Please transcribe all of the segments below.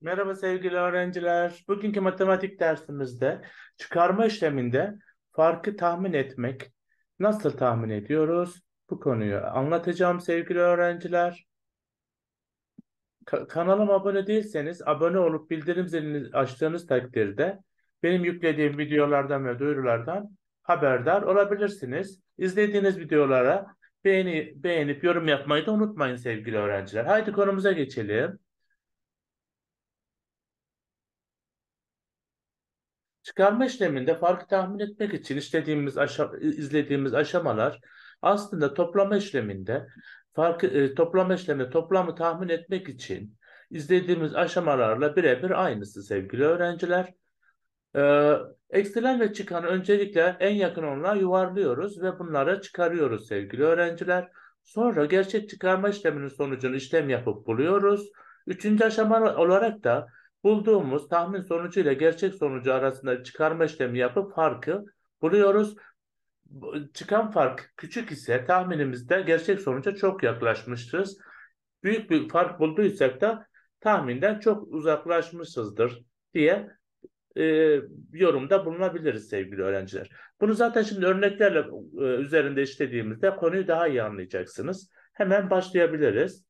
Merhaba sevgili öğrenciler. Bugünkü matematik dersimizde çıkarma işleminde farkı tahmin etmek, nasıl tahmin ediyoruz? Bu konuyu anlatacağım sevgili öğrenciler. Kanalıma abone değilseniz abone olup bildirim zilini açtığınız takdirde benim yüklediğim videolardan ve duyurulardan haberdar olabilirsiniz. İzlediğiniz videolara beğenip yorum yapmayı da unutmayın sevgili öğrenciler. Haydi konumuza geçelim. Çıkarma işleminde farkı tahmin etmek için izlediğimiz aşamalar aslında toplama işleminde toplama işleminde toplamı tahmin etmek için izlediğimiz aşamalarla birebir aynısı sevgili öğrenciler. Ee, Eksilen ve çıkanı öncelikle en yakın olanına yuvarlıyoruz ve bunları çıkarıyoruz sevgili öğrenciler. Sonra gerçek çıkarma işleminin sonucunu işlem yapıp buluyoruz. Üçüncü aşama olarak da bulduğumuz tahmin sonucu ile gerçek sonucu arasında çıkarma işlemi yapıp farkı buluyoruz. Çıkan fark küçük ise tahminimizde gerçek sonuca çok yaklaşmışız. Büyük bir fark bulduysak da tahminden çok uzaklaşmışızdır diye e, yorumda bulunabiliriz sevgili öğrenciler. Bunu zaten şimdi örneklerle üzerinde işlediğimizde konuyu daha iyi anlayacaksınız. Hemen başlayabiliriz.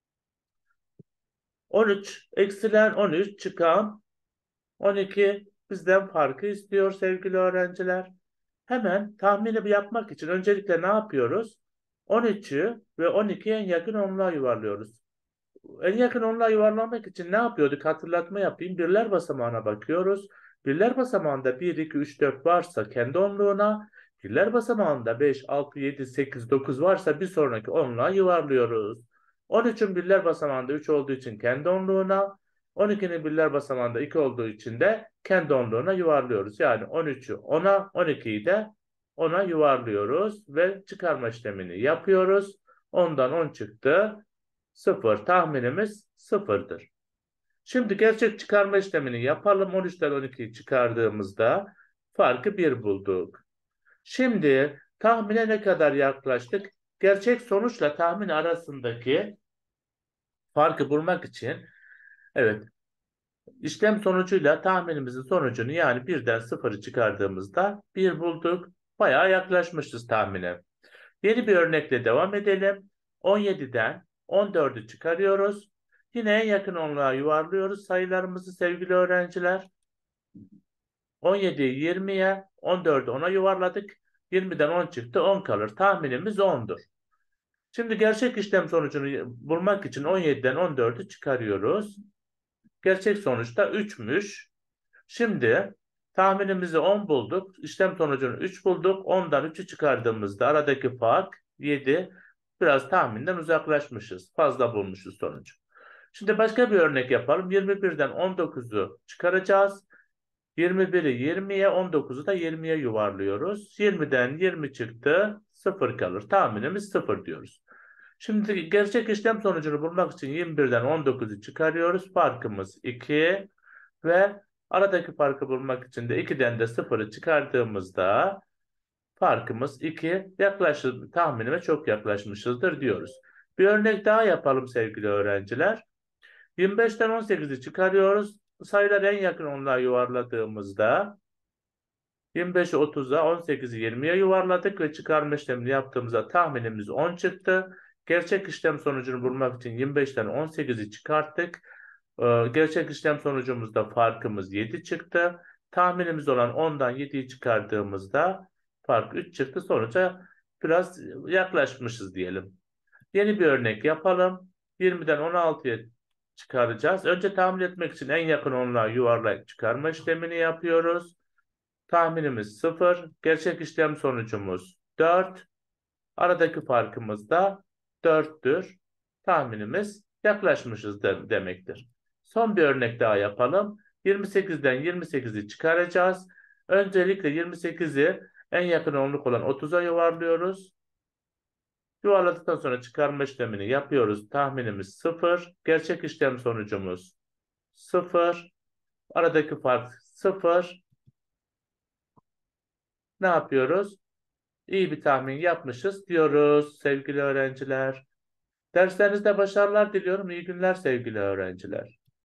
13 eksilen 13 çıkan 12 bizden farkı istiyor sevgili öğrenciler. Hemen tahmini yapmak için öncelikle ne yapıyoruz? 13'ü ve 12'ye en yakın onluğa yuvarlıyoruz. En yakın onluğa yuvarlamak için ne yapıyorduk? Hatırlatma yapayım. Birler basamağına bakıyoruz. Birler basamağında 1, 2, 3, 4 varsa kendi onluğuna, birler basamağında 5, 6, 7, 8, 9 varsa bir sonraki onluğa yuvarlıyoruz. 13'ün birler basamağında 3 olduğu için kendi onluğuna, 12'nin birler basamağında 2 olduğu için de kendi onluğuna yuvarlıyoruz. Yani 13'ü 10'a, 12'yi de 10'a yuvarlıyoruz ve çıkarma işlemini yapıyoruz. Ondan 10 çıktı. 0. Tahminimiz sıfırdır. Şimdi gerçek çıkarma işlemini yapalım. 13'ten 12'yi çıkardığımızda farkı 1 bulduk. Şimdi tahmine ne kadar yaklaştık? Gerçek sonuçla tahmin arasındaki farkı bulmak için evet, işlem sonucuyla tahminimizin sonucunu yani 1'den 0'ı çıkardığımızda 1 bulduk. Bayağı yaklaşmışız tahmine. Yeni bir örnekle devam edelim. 17'den 14'ü çıkarıyoruz. Yine en yakın onluğa yuvarlıyoruz sayılarımızı sevgili öğrenciler. 17'yi 20'ye, 14'ü 10'a yuvarladık. 20'den 10 çıktı, 10 kalır. Tahminimiz 10'dur. Şimdi gerçek işlem sonucunu bulmak için 17'den 14'ü çıkarıyoruz. Gerçek sonuçta 3'müş. Şimdi tahminimizi 10 bulduk. İşlem sonucunu 3 bulduk. 10'dan 3'ü çıkardığımızda aradaki fark 7. Biraz tahminden uzaklaşmışız. Fazla bulmuşuz sonucu. Şimdi başka bir örnek yapalım. 21'den 19'u çıkaracağız. 21'i 20'ye, 19'u da 20'ye yuvarlıyoruz. 20'den 20 çıktı, 0 kalır. Tahminimiz 0 diyoruz. Şimdi gerçek işlem sonucunu bulmak için 21'den 19'u çıkarıyoruz. Farkımız 2 ve aradaki farkı bulmak için de 2'den de 0'ı çıkardığımızda farkımız 2. Tahminime çok yaklaşmışızdır diyoruz. Bir örnek daha yapalım sevgili öğrenciler. 25'ten 18'i çıkarıyoruz. Sayılar en yakın onluğa yuvarladığımızda 25'i 30'a, 18'i 20'ye yuvarladık ve çıkarma işlemini yaptığımızda tahminimiz 10 çıktı. Gerçek işlem sonucunu bulmak için 25'ten 18'i çıkarttık. Gerçek işlem sonucumuzda farkımız 7 çıktı. Tahminimiz olan 10'dan 7'yi çıkardığımızda fark 3 çıktı. Sonuca biraz yaklaşmışız diyelim. Yeni bir örnek yapalım. 20'den 16'ya çıkaracağız. Önce tahmin etmek için en yakın onluğa yuvarlayıp çıkarma işlemini yapıyoruz. Tahminimiz 0. Gerçek işlem sonucumuz 4. Aradaki farkımız da 4'tür. Tahminimiz yaklaşmışız demektir. Son bir örnek daha yapalım. 28'den 28'i çıkaracağız. Öncelikle 28'i en yakın onluk olan 30'a yuvarlıyoruz. Yuvarladıktan sonra çıkarma işlemini yapıyoruz. Tahminimiz 0. Gerçek işlem sonucumuz 0. Aradaki fark 0. Ne yapıyoruz? İyi bir tahmin yapmışız diyoruz sevgili öğrenciler. Derslerinizde başarılar diliyorum. İyi günler sevgili öğrenciler.